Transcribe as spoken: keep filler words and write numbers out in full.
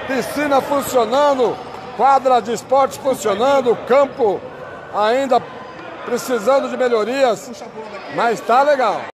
piscina funcionando, quadra de esporte funcionando, campo ainda precisando de melhorias, mas tá legal.